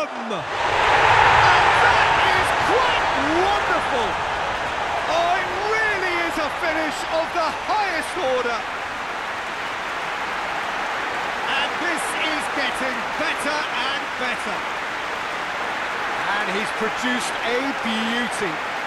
And that is quite wonderful! Oh, it really is a finish of the highest order. And this is getting better and better. And he's produced a beauty.